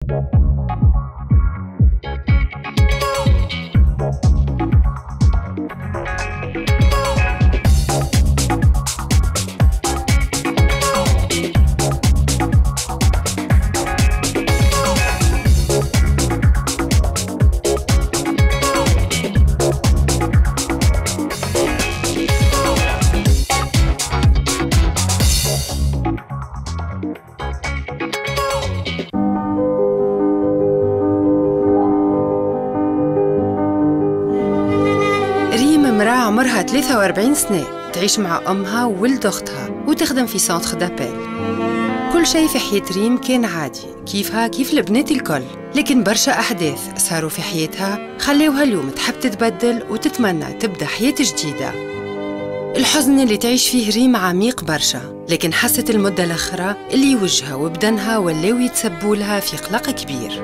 عمرها 43 سنة، تعيش مع أمها وولد أختها وتخدم في سانتر دابيل. كل شيء في حياة ريم كان عادي كيفها كيف البنات الكل، لكن برشا أحداث صاروا في حياتها خلوها اليوم تحب تتبدل وتتمنى تبدأ حياة جديدة. الحزن اللي تعيش فيه ريم عميق برشا، لكن حست المدة الأخرى اللي وجهها وبدنها ولاو يتسبوا لها في قلق كبير.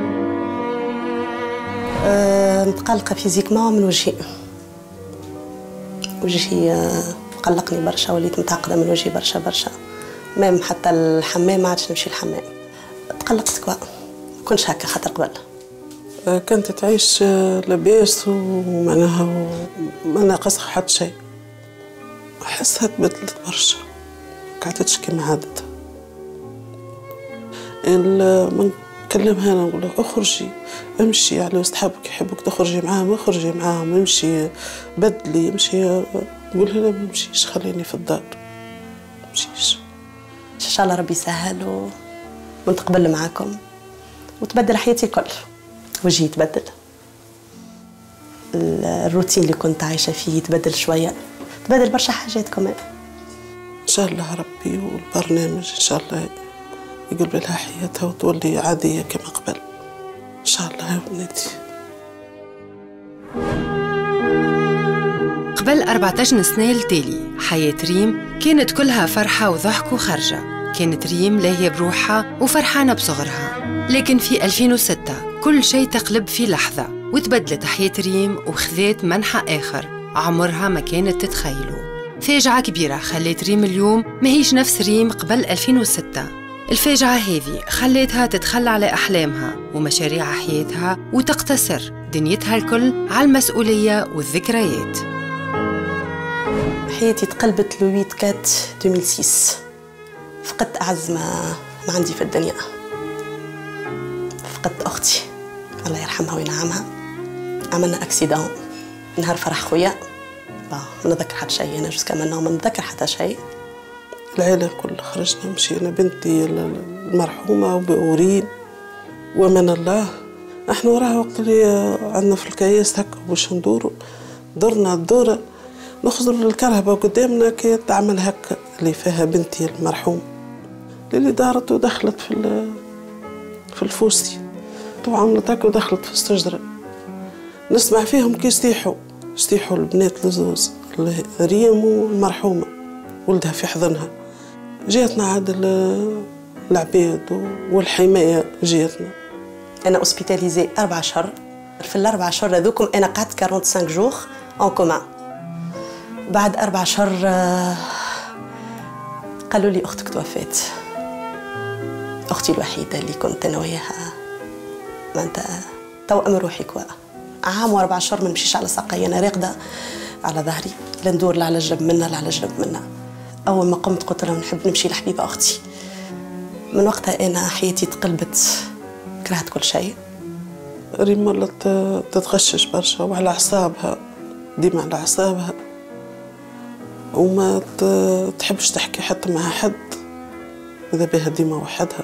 متقلقة فيزيكما من وجهي قلقني برشا، وليت متعقدة من وجهي برشا. مام حتى الحمام ما عادش نمشي الحمام، تقلقت كوا، ما كنتش هكا خاطر قبل. كانت تعيش لاباس ومعناها ما ناقصها حتى شيء. أحسها تبدلت برشا، قعدتش كيما عادتها. ما نكلمها أنا نقول لها اخرجي امشي على صحابك يحبوك تخرجي معاهم، اخرجي معاهم امشي بدلي امشي. نقول لها لا ما نمشيش، خليني في الدار ما نمشيش. ان شاء الله ربي يسهل ونتقبل معاكم وتبدل حياتي الكل، وجهي يتبدل، الروتين اللي كنت عايشه فيه يتبدل شويه، تبدل برشا حاجات كمان. ان شاء الله ربي والبرنامج ان شاء الله يقلب لها حياتها وتولي عاديه كما قبل ان شاء الله يا بنتي. قبل 14 سنة التالي حياة ريم كانت كلها فرحة وضحك وخرجة. كانت ريم لاهية بروحها وفرحانة بصغرها، لكن في 2006 كل شيء تقلب في لحظة وتبدلت حياة ريم وخذت منحى آخر عمرها ما كانت تتخيله. فاجعة كبيرة خلت ريم اليوم ما هيش نفس ريم قبل 2006. الفاجعة هذه خلتها تتخلى على أحلامها ومشاريع حياتها وتقتصر دنيتها الكل على المسؤولية والذكريات. حياتي تقلبت لو 8/4/2006. فقدت أعز ما عندي في الدنيا، فقدت أختي الله يرحمها وينعمها. عملنا أكسيدون نهار فرح خويا، ما نتذكر حتى شيء، أنا جوسكا منا ما نتذكر حتى شيء. العائلة كلها خرجنا مشينا، بنتي المرحومة وريم ومن الله. احنا وراها وقت اللي عندنا في الكياس هكا باش ندوروا درنا الدورة نخزروا للكرهبة قدامنا كانت تعمل هكا اللي فيها بنتي المرحوم اللي دارت ودخلت في الفوسي وعملت هكا ودخلت في الشجرة. نسمع فيهم كي يستيحوا البنات الزوز ريم والمرحومة ولدها في حضنها. جاتنا عاد العباد والحماية جاتنا. أنا أوسبيتاليزي 4 أشهر. في ال4 أشهر هذوكم أنا قعدت 45 جور أون كومان. بعد 4 أشهر قالوا لي أختك توفات، أختي الوحيدة اللي كنت أنا وياها معناتها توأم روحي كوا. عام و4 أشهر ما نمشيش على ساقي، أنا راقدة على ظهري لا ندور لا على جنب منها لا على جنب منها. أول ما قمت قلت لها نحب نمشي لحبيبة أختي. من وقتها أنا حياتي تقلبت، كرهت كل شيء. ريم ولات تتغشش برشا وعلى أعصابها، ديما على أعصابها وما تحبش تحكي حتى مع حد، ماذا بها ديما وحدها.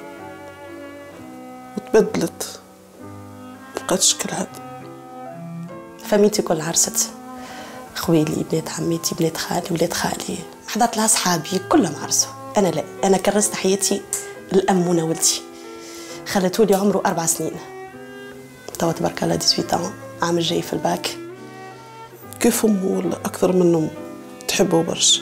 وتبدلت مبقاتش كالعادة. فاميتي كل عرست، خويلي بنات عميتي بنات خالي ولاد خالي، حضرت لها صحابي كلهم عرسوا. أنا لا، أنا كرست حياتي الأم ولدي، خلتولي عمره 4 سنين توا تبارك الله 18 عام الجاي في الباك. كيف أمه ولا أكثر من أمه، تحبه برشا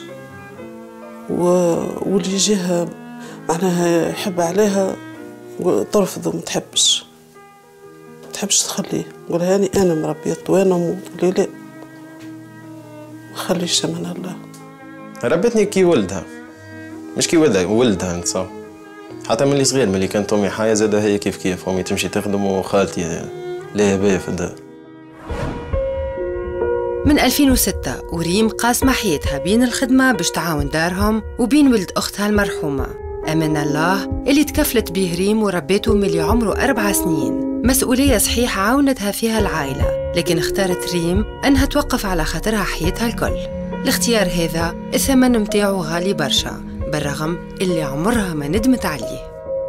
واللي يجيها معناها يحب عليها ترفض وما تحبش تخليه. نقولها يعني أنا مربيت وأنا أمه، تقولي لا ما خليش من الله. ربتني كي ولدها، مش كي ولدها نتصور. حتى ملي صغير ملي كانت امي حيه زادة هي كيف كيف، امي تمشي تخدم وخالتي لا باهيه في الدار. من 2006 وريم قاسمة حياتها بين الخدمة باش تعاون دارهم وبين ولد أختها المرحومة أمان الله اللي تكفلت به ريم وربيته ملي عمره 4 سنين. مسؤولية صحيح عاونتها فيها العائلة، لكن اختارت ريم أنها توقف على خاطرها حياتها الكل. الاختيار هذا الثمن متاعه غالي برشا، بالرغم اللي عمرها ما ندمت عليه.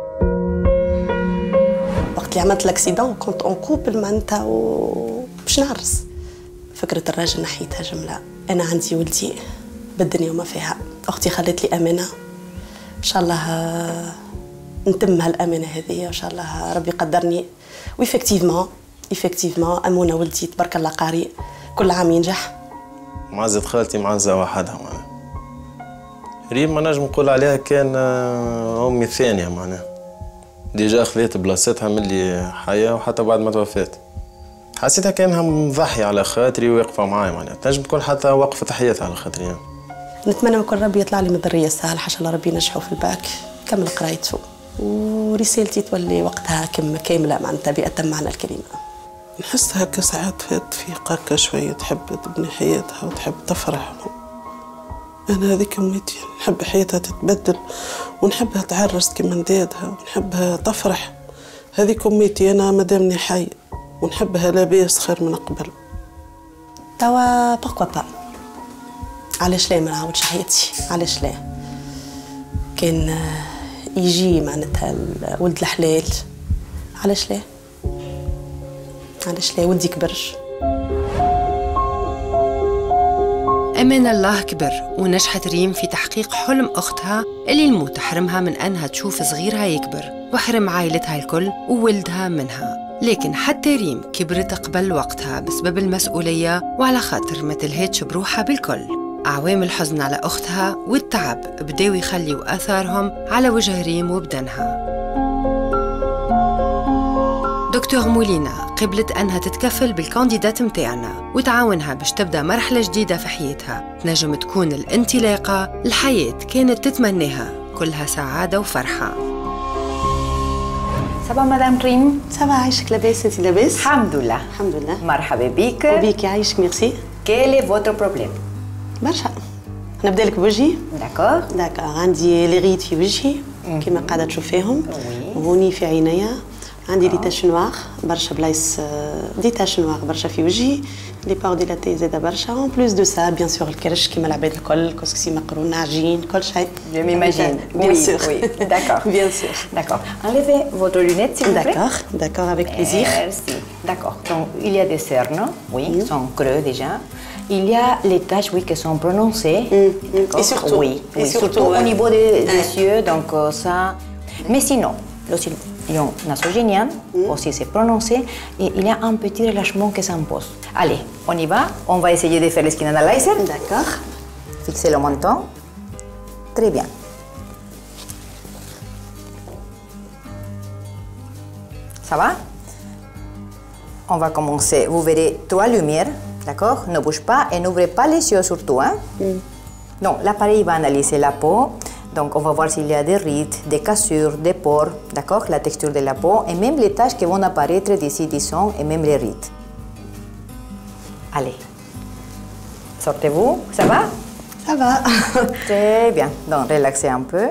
وقت اللي عملت لاكسيدون كنت اون كوبل معناتها باش نعرس. فكرة الراجل نحيتها جملة. أنا عندي ولدي بالدنيا وما فيها، أختي خلت لي أمانة، إن شاء الله نتم هالأمانة هذه، وإن شاء الله ربي قدرني. وإفكتيفمون أمونة ولدي تبارك الله قارئ، كل عام ينجح. معزة خالتي معزة وحدها معناها. ريم ما نجم نقول عليها كان أمي الثانية معناها. ديجا خذيت بلاصتها ملي حية وحتى بعد ما توفات. حسيتها كانها مضحية على خاطري وواقفة معايا معناها، تنجم تكون حتى وقفة حياتها على خاطري. نتمنى من كل ربي يطلع لي من الذرية السهل، حاشا الله ربي ينجحه في الباك، كمل قرايته ورسالتي تولي وقتها كاملة معناتها بأتم معنى الكلمة. نحس هكا ساعات فات في هكا شوية تحب تبني حياتها وتحب تفرح. أنا هذيك أمنيتي، نحب حياتها تتبدل ونحبها تعرس كما ندادها ونحبها تفرح. هذيك أمنيتي أنا مادامني حي، ونحبها لاباس خير من قبل. توا بوركوا با، علاش لا ما نعاودش حياتي، علاش لا؟ كان يجي معناتها ولد الحلال، علاش لا؟ علاش لا؟ ولدي كبر. أمان الله كبر ونجحت ريم في تحقيق حلم أختها اللي الموت حرمها من أنها تشوف صغيرها يكبر، وحرم عائلتها الكل وولدها منها. لكن حتى ريم كبرت قبل وقتها بسبب المسؤولية وعلى خاطر ما تلهتش بروحها بالكل. أعوام الحزن على أختها والتعب بداو يخليوا آثارهم على وجه ريم وبدنها. دكتور مولينا قبلت أنها تتكفل بالكانديدات متاعنا وتعاونها باش تبدأ مرحلة جديدة في حياتها تنجم تكون الانطلاقة الحياة كانت تتمناها، كلها سعادة وفرحة. صباح مدام ريم. صباح، عايشك لاباس؟ انت لاباس؟ الحمد لله. الحمد لله. مرحبا بك. وبيك يعيشك، ميرسي. Quel est votre problème? برشا. نبدا لك بوجهي. داكور. عندي لي ريد في وجهي كما قاعده تشوف فيهم، وهوني في عينيا عندي لي تاش نوار برشا بلايص، دي تاش نوار برشا في وجهي، لي بار ديلاتي زاده برشا. اون بلوس دو سا بيان سور الكرش كيما العباد الكل، كسكسي مقرون عجين كل شيء. Je m'imagine. Bien sûr. Oui, d'accord. Bien sûr. D'accord. Enlevez votre lunette, s'il vous plaît. D'accord, avec plaisir. Merci. D'accord. Donc, il y a des cernes, oui, qui sont creux déjà. Il y a les taches, oui, qui sont prononcées. Et surtout, oui, surtout au niveau des yeux, donc ça. Mais sinon, l'oscillation nasogénienne aussi c'est prononcé et il y a un petit relâchement qui s'impose. Allez, on y va. On va essayer de faire le skin analyzer. D'accord. Fixez le menton. Très bien. Ça va? On va commencer. Vous verrez 3 lumières, d'accord? Ne bouge pas et n'ouvrez pas les yeux surtout. Hein? Donc, l'appareil va analyser la peau. Donc, on va voir s'il y a des rides, des cassures, des pores, d'accord? La texture de la peau et même les taches qui vont apparaître d'ici, disons, et même les rides. Allez. Sortez-vous. Ça va? Ça va. Très bien. Donc, relaxez un peu.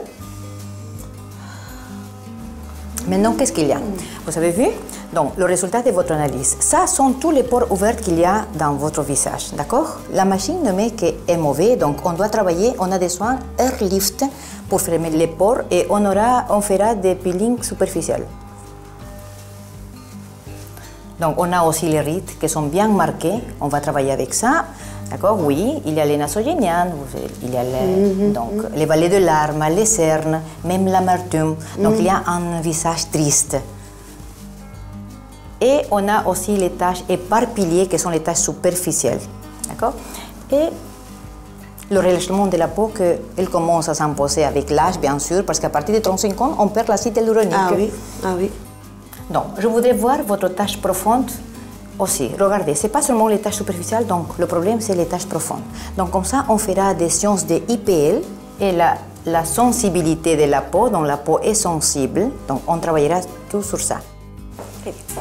Maintenant, qu'est-ce qu'il y a? Vous avez vu? Donc, le résultat de votre analyse. Ça sont tous les pores ouverts qu'il y a dans votre visage, d'accord? La machine ne met qu'est mauvais, donc on doit travailler, on a des soins airlift pour fermer les pores et on fera des peelings superficiels. Donc, on a aussi les rides qui sont bien marquées, on va travailler avec ça. D'accord, oui, il y a les nasogéniennes, il y a donc, les vallées de larmes, les cernes, même l'amertume. Donc il y a un visage triste. Et on a aussi les taches éparpillées qui sont les taches superficielles. D'accord? Et le relâchement de la peau qu'elle commence à s'imposer avec l'âge, bien sûr, parce qu'à partir de 35 ans, on perd l'acide hyaluronique. Ah oui, ah oui. Donc, je voudrais voir votre tache profonde aussi. Regardez, ce n'est pas seulement les taches superficielles, donc le problème, c'est les taches profondes. Donc, comme ça, on fera des séances de IPL et la la sensibilité de la peau, donc la peau est sensible, donc on travaillera tout sur ça. Très bien.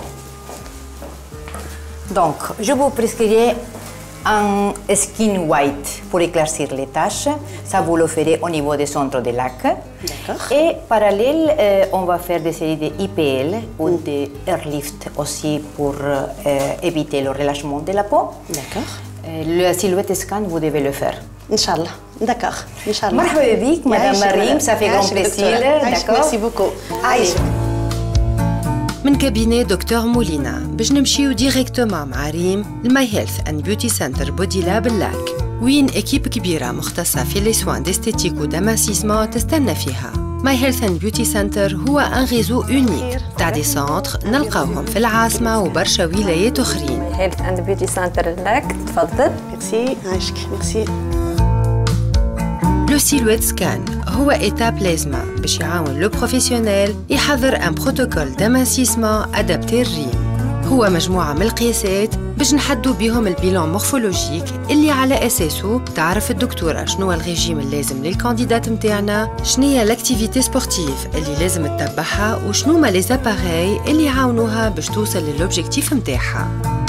Donc, je vous prescrirai un skin white pour éclaircir les taches. Ça, vous le ferez au niveau des centres de lac. D'accord. Et parallèle, on va faire des séries de IPL ou de airlift aussi pour éviter le relâchement de la peau. D'accord. Le silhouette scan, vous devez le faire. Inch'Allah. D'accord. Inch'Allah. مرحبا بك Madame Marim, ça fait grand plaisir. D'accord. Merci beaucoup. Allez. من كابيني دكتور مولينا باش نمشيو ديريكتومون مع ريم الماي هيلث اند بيوتي سنتر بودي لاب اللاك وين اكيب كبيره مختصه في لي سوان ديستيتيك وداماسيسمون تستنى فيها. ماي هيلث اند بيوتي سنتر هو ان ريزو اونيك تاع دي سونتر نلقاوهم في العاصمه وبرشا ولايات اخرين. هيلث اند بيوتي سنتر لك تفضل. ميرسي عايشك ميرسي. لو سيلويت سكان هو إيتاب لازمة باش يعاون لو بروفيسيونيل يحضر ان بروتوكول داماسيسمون ادابتي الريم. هو مجموعة من القياسات باش نحدوا بيهم البيلون مورفولوجيك اللي على أساسه تعرف الدكتورة شنو الريجيم اللازم للكانديدات متاعنا، شنيا لاكتيفيتي سبورتيف اللي لازم تتبعها، وشنو ما لي زاباغاي اللي يعاونوها باش توصل للوبجيكتيف متاعها.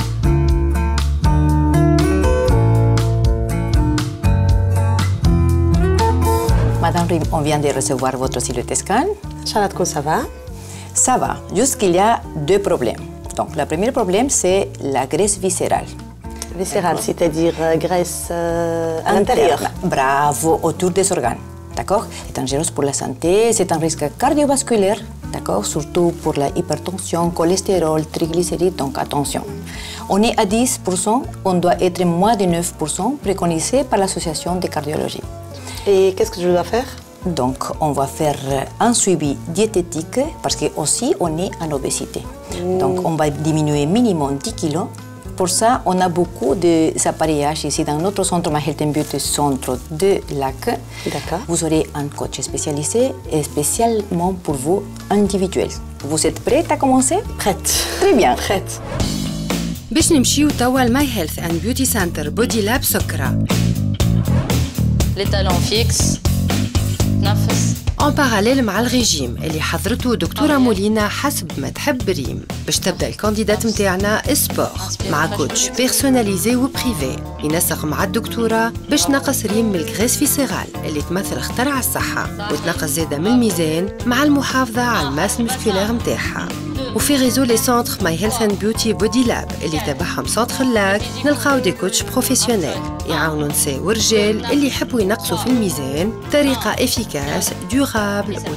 Madame Rim, on vient de recevoir votre silhouette scan. Inch'Allah تكون ça va. Ça va, juste qu'il y a deux problèmes. Donc, le premier problème, c'est la graisse viscérale. Viscérale, c'est-à-dire graisse à l'intérieur. Bravo, autour des organes. D'accord? C'est dangereux pour la santé, c'est un risque cardiovasculaire. D'accord? Surtout pour la hypertension, cholestérol, triglycérides, donc attention. On est à 10%, on doit être moins de 9% préconisé par l'association de cardiologie. Et qu'est-ce que je dois faire? Donc, on va faire un suivi diététique parce que aussi on est en obésité. Donc, on va diminuer minimum 10 kilos. Pour ça, on a beaucoup d'appareillages ici dans notre centre My Health and Beauty Centre de Lac. D'accord. Vous aurez un coach spécialisé et spécialement pour vous individuel. Vous êtes prête à commencer? Prête. Très bien. Prête. باش نمشيو توا الماي هيلث اند بيوتي سنتر بودي لاب سكرة. لي تالون فيكس نفس. اون باراليل مع الريجيم اللي حضرته دكتورة مولينا حسب ما تحب ريم باش تبدا الكانديدات متاعنا سبور مع كوتش بيرسوناليزي وبريفي ينسق مع الدكتورة باش نقص ريم من الغريس فيسيرال اللي تمثل خطر على الصحة وتنقص زادة من الميزان مع المحافظة على الماس المسكولير متاعها. وفي ريزو لي سونتر ماي هيلث اند بيوتي بودي لاب اللي تبعهم سونتر اللاك نلقاو دي كوتش بروفيسيونيل يعاونوا نساء ورجال اللي يحبوا ينقصوا في الميزان بطريقة افيكاس ديورابل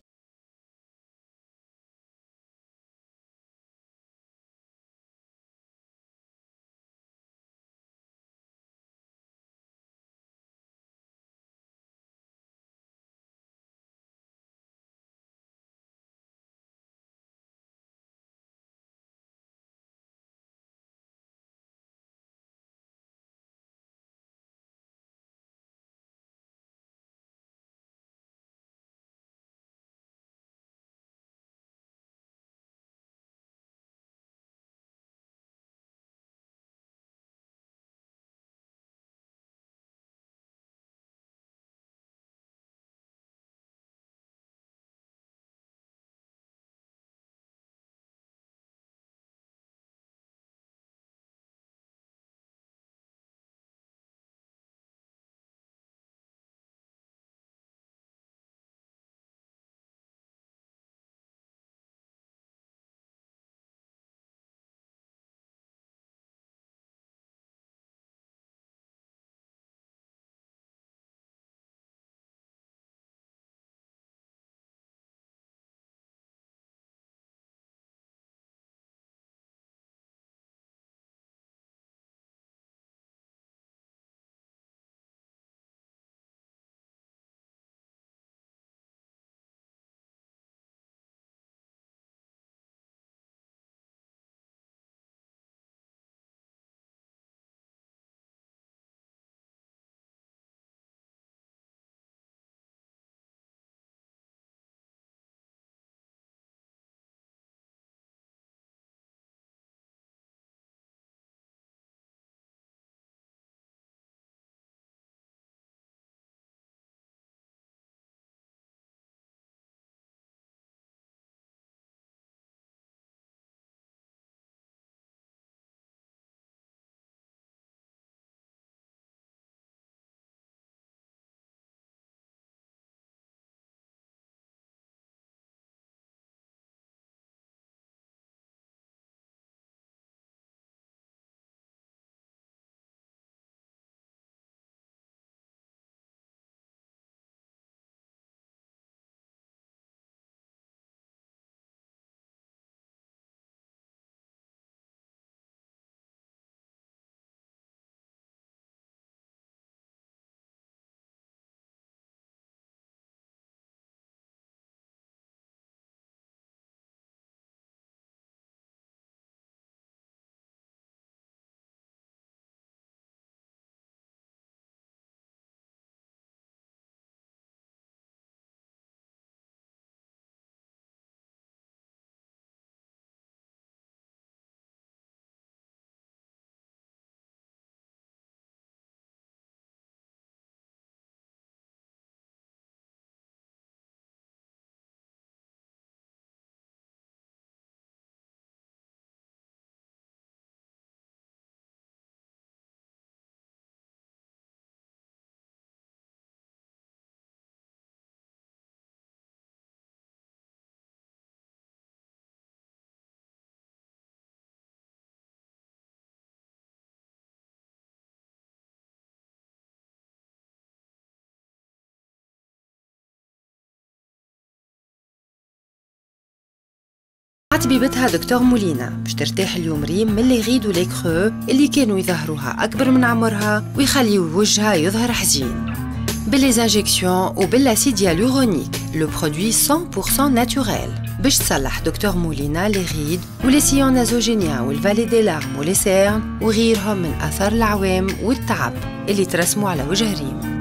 عطبيبتها دكتور مولينا باش ترتاح اليوم ريم من لي غيد ولي كرو اللي كانوا يظهروها أكبر من عمرها ويخليوا وجهها يظهر حزين. باللي انجيكسيون وبالاسيد هيالورونيك لو برودوي 100% ناتوريل باش تصلح دكتور مولينا لي غيد ولي سيون نازوجينيا والفالي دي لارم ولي سيرن وغيرهم من أثر العوام والتعب اللي ترسموا على وجه ريم.